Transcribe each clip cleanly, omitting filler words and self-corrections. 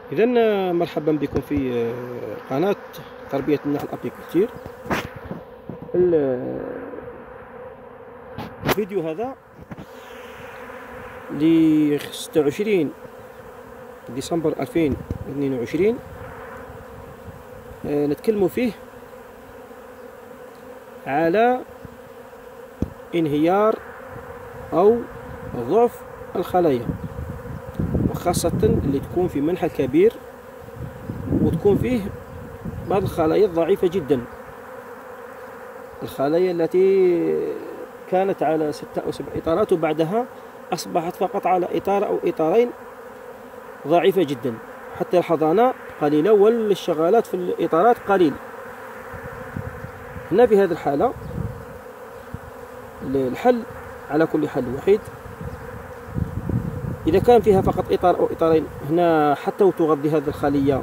إذا مرحبا بكم في قناة تربية النحل أبيكولتير. الفيديو هذا ل 26 ديسمبر 2022 نتكلم فيه على انهيار أو ضعف الخلايا، وخاصة اللي تكون في منحى كبير وتكون فيه بعض الخلايا الضعيفة جدا، الخلايا التي كانت على 6 أو 7 إطارات وبعدها أصبحت فقط على إطار أو إطارين، ضعيفة جدا، حتى الحضانة قليلة والشغالات في الإطارات قليل. هنا في هذه الحالة الحل على كل حل وحيد، إذا كان فيها فقط إطار أو إطارين هنا حتى وتغذي هذه الخلية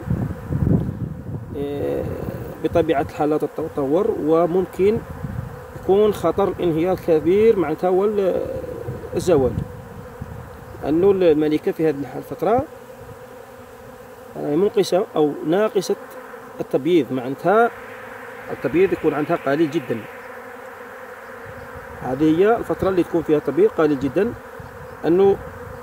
بطبيعة الحال لا تتطور، وممكن يكون خطر انهيار كبير معناتها والزوال، لأنه الملكة في هذه الفترة منقصة أو ناقصة التبييض، معناتها التبييض يكون عندها قليل جدا. هذه هي الفترة اللي تكون فيها التبييض قليل جدا، أنه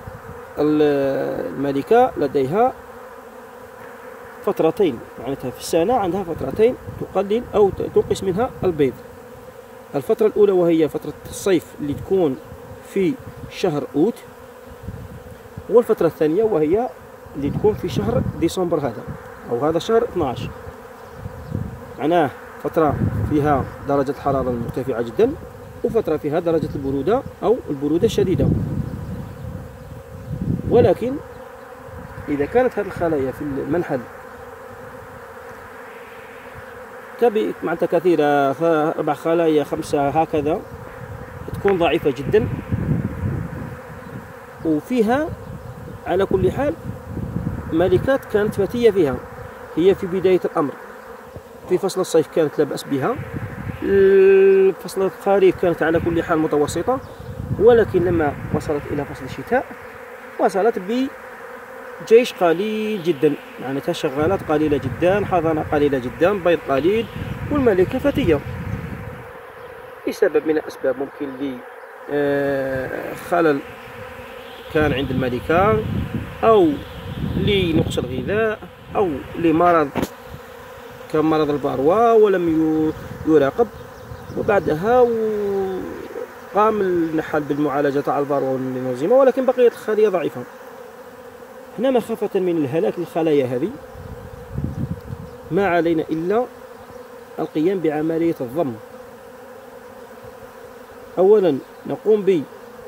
الملكة لديها فترتين، معناتها في السنة عندها فترتين تقلل أو تنقص منها البيض. الفترة الأولى وهي فترة الصيف اللي تكون في شهر أوت، والفترة الثانية وهي اللي تكون في شهر ديسمبر هذا أو هذا شهر 12، معناه فترة فيها درجة الحرارة المرتفعة جدا وفترة فيها درجة البرودة أو البرودة الشديدة. ولكن إذا كانت هذه الخلايا في المنحل معناتها كثيرة، 4 خلايا 5 هكذا، تكون ضعيفة جدا، وفيها على كل حال ملكات كانت فتية فيها. هي في بداية الأمر في فصل الصيف كانت لا بأس بها، فصل الخريف كانت على كل حال متوسطة، ولكن لما وصلت إلى فصل الشتاء وصلت بجيش قليل جدا، معناتها شغالات قليلة جدا، حضانة قليلة جدا، بيض قليل، والملكة فتية لسبب من الأسباب. ممكن لخلل كان عند الملكة، أو لنقص الغذاء، أو لمرض كمرض البروة ولم يراقب، وبعدها قام النحل بالمعالجة على البروة المنظمة، ولكن بقيت الخلية ضعيفة. هنا مخافة من الهلاك للخلايا هذه ما علينا إلا القيام بعملية الضم. أولا نقوم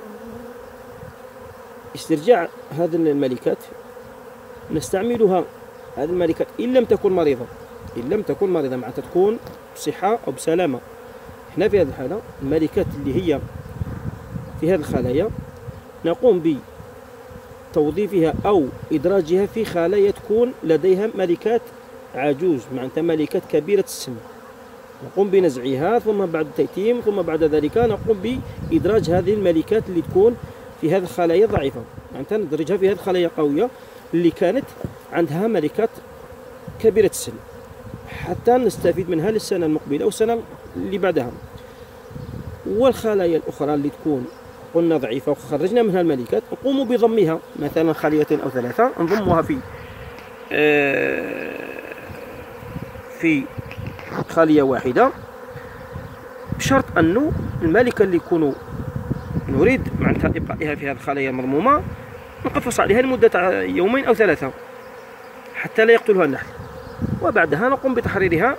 باسترجاع هذه الملكات، نستعملها هذه الملكات إن لم تكن مريضة، معناتها تكون بصحة أو بسلامة. هنا في هذه الحالة الملكات اللي هي في هذه الخلايا نقوم بتوظيفها أو إدراجها في خلايا تكون لديها ملكات عجوز، معناتها ملكات كبيرة السن، نقوم بنزعها، ثم بعد التيتيم، ثم بعد ذلك نقوم بإدراج هذه الملكات اللي تكون في هذه الخلايا ضعيفة، معناتها ندرجها في هذه الخلايا القوية اللي كانت عندها ملكات كبيرة السن، حتى نستفيد منها للسنة المقبلة والسنة اللي بعدها. والخلايا الأخرى اللي تكون قلنا ضعيفة وخرجنا منها الملكات نقوم بضمها، مثلا خليتين أو 3 نضمها في خلية واحدة، بشرط أنه الملكة اللي يكون نريد معناتها إبقائها في هذه الخلايا المضمومة نقفص عليها لمدة 2 أو 3 حتى لا يقتلها النحل، وبعدها نقوم بتحريرها،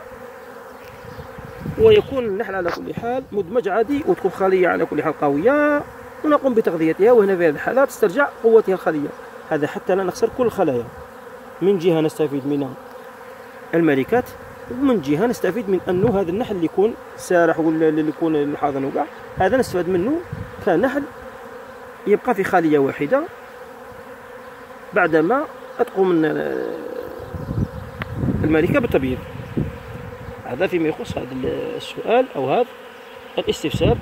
ويكون النحل على كل حال مدمج عادي، وتكون خلية على كل حال قوية، ونقوم بتغذيتها. وهنا في هذه الحالة تسترجع قوتها الخلية، هذا حتى لا نخسر كل الخلايا. من جهة نستفيد من الملكات، ومن جهة نستفيد من أنه هذا النحل اللي يكون سارح ولا اللي يكون الحاضن وقع، هذا نستفاد منه كنحل يبقى في خلية واحدة بعدما تقوم الملكة بالتبييض. هذا فيما يخص هذا السؤال أو هذا الاستفسار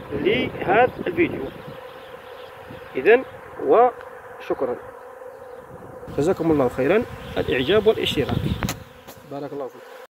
لهذا الفيديو. إذن وشكرا. جزاكم الله خيرا. الإعجاب والاشتراك. بارك الله فيكم.